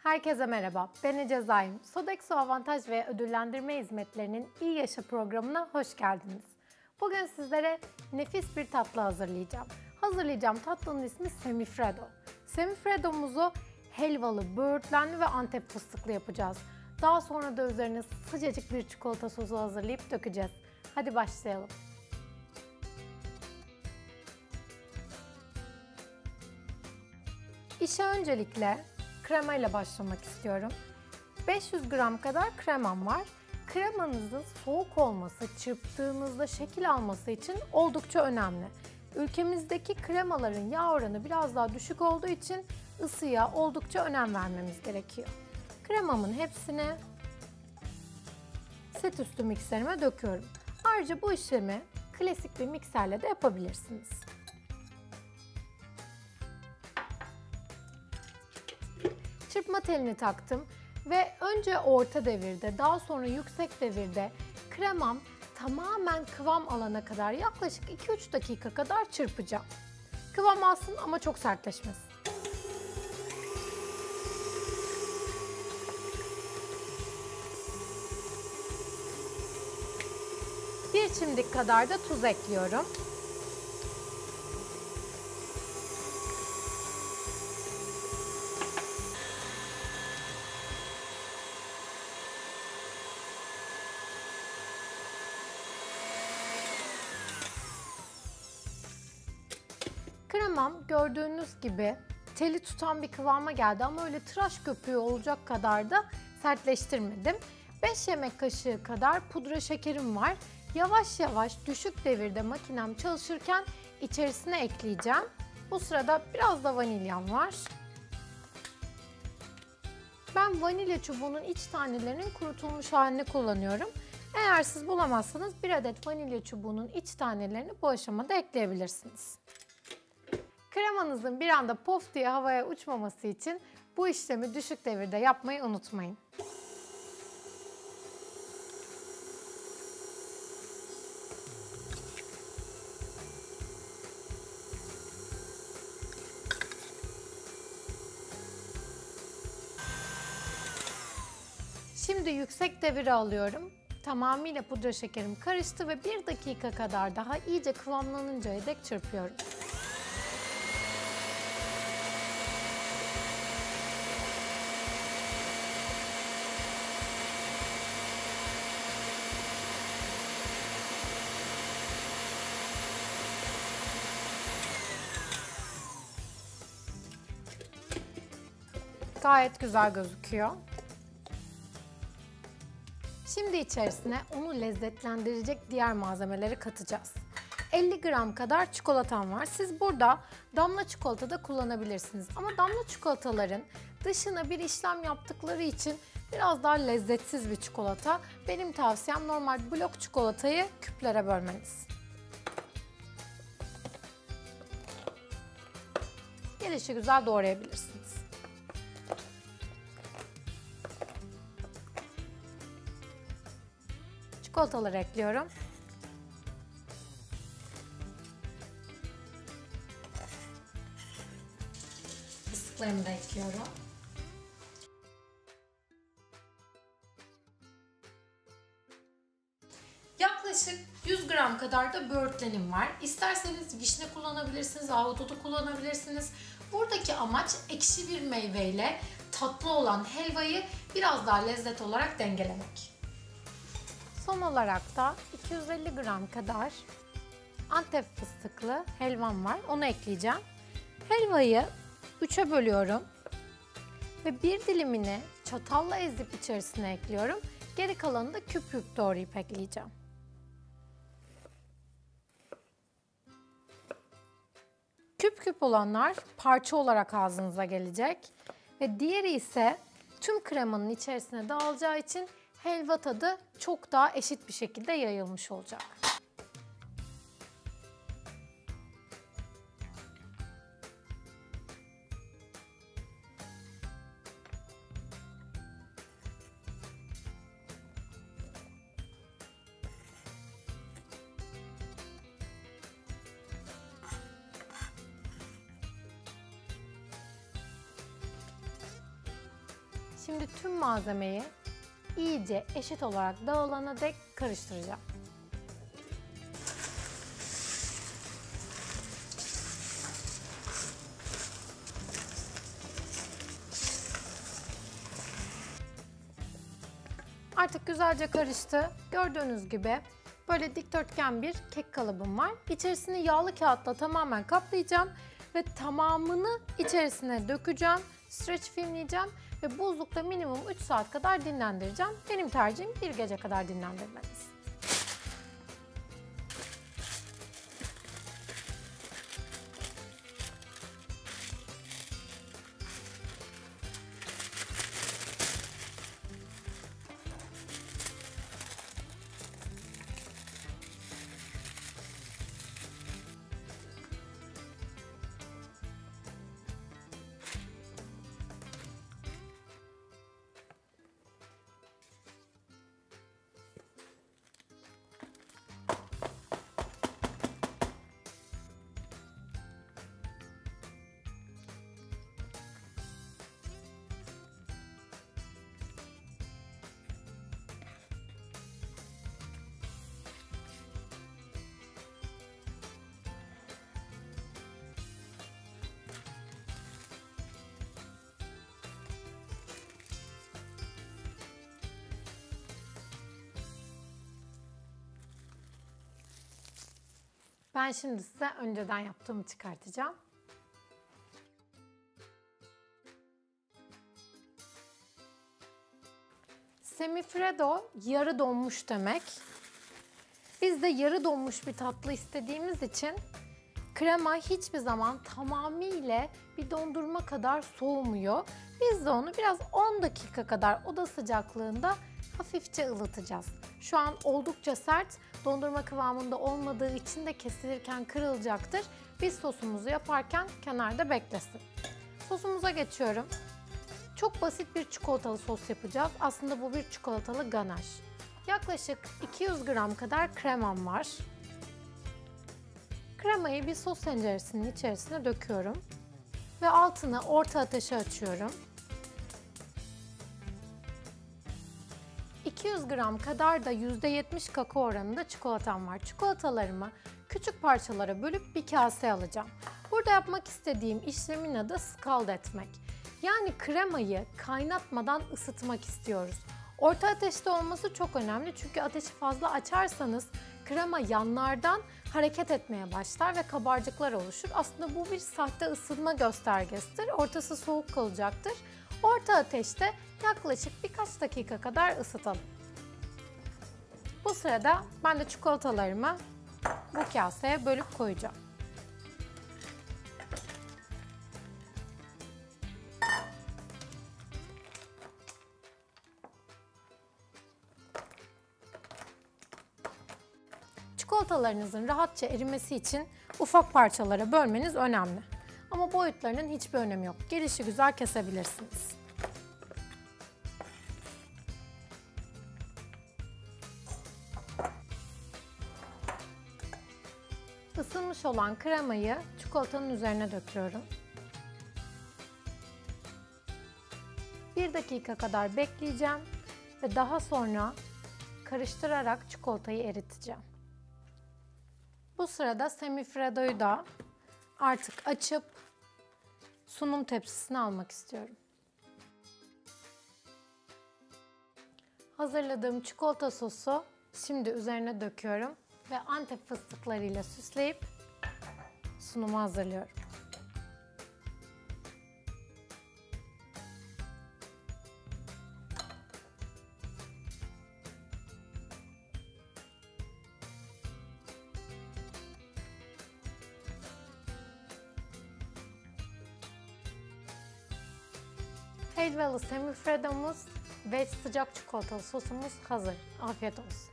Herkese merhaba, ben Ece Zaim. Sodexo Avantaj ve Ödüllendirme Hizmetlerinin İyi Yaşa programına hoş geldiniz. Bugün sizlere nefis bir tatlı hazırlayacağım. Hazırlayacağım tatlının ismi Semifreddo. Semifreddo'muzu helvalı, böğürtlenli ve Antep fıstıklı yapacağız. Daha sonra da üzerine sıcacık bir çikolata sosu hazırlayıp dökeceğiz. Hadi başlayalım. İşe öncelikle krema ile başlamak istiyorum. 500 gram kadar kremam var. Kremanızın soğuk olması, çırptığınızda şekil alması için oldukça önemli. Ülkemizdeki kremaların yağ oranı biraz daha düşük olduğu için ısıya oldukça önem vermemiz gerekiyor. Kremamın hepsini set üstü mikserime döküyorum. Ayrıca bu işlemi klasik bir mikserle de yapabilirsiniz. Çırpma telini taktım ve önce orta devirde, daha sonra yüksek devirde kremam tamamen kıvam alana kadar yaklaşık 2-3 dakika kadar çırpacağım. Kıvam alsın ama çok sertleşmesin. Bir çimdik kadar da tuz ekliyorum. Kremam gördüğünüz gibi teli tutan bir kıvama geldi ama öyle tıraş köpüğü olacak kadar da sertleştirmedim. 5 yemek kaşığı kadar pudra şekerim var. Yavaş yavaş düşük devirde makinem çalışırken içerisine ekleyeceğim. Bu sırada biraz da vanilyam var. Ben vanilya çubuğunun iç tanelerinin kurutulmuş halini kullanıyorum. Eğer siz bulamazsanız 1 adet vanilya çubuğunun iç tanelerini bu aşamada ekleyebilirsiniz. Kremanızın bir anda pof diye havaya uçmaması için bu işlemi düşük devirde yapmayı unutmayın. Şimdi yüksek devire alıyorum. Tamamıyla pudra şekerim karıştı ve 1 dakika kadar daha iyice kıvamlanıncaya dek çırpıyorum. Gayet güzel gözüküyor. Şimdi içerisine onu lezzetlendirecek diğer malzemeleri katacağız. 50 gram kadar çikolatam var. Siz burada damla çikolata da kullanabilirsiniz. Ama damla çikolataların dışına bir işlem yaptıkları için biraz daha lezzetsiz bir çikolata. Benim tavsiyem normal blok çikolatayı küplere bölmeniz. Gelişigüzel doğrayabilirsiniz. Çikolataları ekliyorum. Fıstıklarımı da ekliyorum. Yaklaşık 100 gram kadar da böğürtlenim var. İsterseniz vişne kullanabilirsiniz, ahududu kullanabilirsiniz. Buradaki amaç ekşi bir meyveyle tatlı olan helvayı biraz daha lezzet olarak dengelemek. Son olarak da 250 gram kadar Antep fıstıklı helvam var. Onu ekleyeceğim. Helvayı 3'e bölüyorum ve bir dilimini çatalla ezip içerisine ekliyorum. Geri kalanını da küp küp doğrayıp ekleyeceğim. Küp küp olanlar parça olarak ağzınıza gelecek ve diğeri ise tüm kremanın içerisine dağılacağı için helva tadı çok daha eşit bir şekilde yayılmış olacak. Şimdi tüm malzemeyi iyice eşit olarak dağılana dek karıştıracağım. Artık güzelce karıştı. Gördüğünüz gibi böyle dikdörtgen bir kek kalıbım var. İçerisini yağlı kağıtla tamamen kaplayacağım ve tamamını içerisine dökeceğim. Streç filmleyeceğim ve buzlukta minimum 3 saat kadar dinlendireceğim. Benim tercihim bir gece kadar dinlendirmeniz. Ben şimdi size önceden yaptığımı çıkartacağım. Semifreddo yarı donmuş demek. Biz de yarı donmuş bir tatlı istediğimiz için krema hiçbir zaman tamamıyla bir dondurma kadar soğumuyor. Biz de onu biraz 10 dakika kadar oda sıcaklığında hafifçe ılıtacağız. Şu an oldukça sert, dondurma kıvamında olmadığı için de kesilirken kırılacaktır. Biz sosumuzu yaparken kenarda beklesin. Sosumuza geçiyorum. Çok basit bir çikolatalı sos yapacağız. Aslında bu bir çikolatalı ganaj. Yaklaşık 200 gram kadar kremam var. Kremayı bir sos tenceresinin içerisine döküyorum. Ve altını orta ateşe açıyorum. 200 gram kadar da %70 kakao oranında çikolatam var. Çikolatalarımı küçük parçalara bölüp bir kaseye alacağım. Burada yapmak istediğim işlemin adı scald etmek. Yani kremayı kaynatmadan ısıtmak istiyoruz. Orta ateşte olması çok önemli çünkü ateşi fazla açarsanız krema yanlardan hareket etmeye başlar ve kabarcıklar oluşur. Aslında bu bir sahte ısınma göstergesidir. Ortası soğuk kalacaktır. Orta ateşte yaklaşık birkaç dakika kadar ısıtalım. Bu sırada ben de çikolatalarımı bu kaseye bölüp koyacağım. Çikolatalarınızın rahatça erimesi için ufak parçalara bölmeniz önemli. Ama boyutlarının hiçbir önemi yok. Gelişigüzel kesebilirsiniz. Isınmış olan kremayı çikolatanın üzerine döküyorum. 1 dakika kadar bekleyeceğim ve daha sonra karıştırarak çikolatayı eriteceğim. Bu sırada semifreddo'yu da artık açıp sunum tepsisine almak istiyorum. Hazırladığım çikolata sosu şimdi üzerine döküyorum ve Antep fıstıklarıyla süsleyip sunumu hazırlıyorum. Helvalı semifreddomuz ve sıcak çikolatalı sosumuz hazır. Afiyet olsun.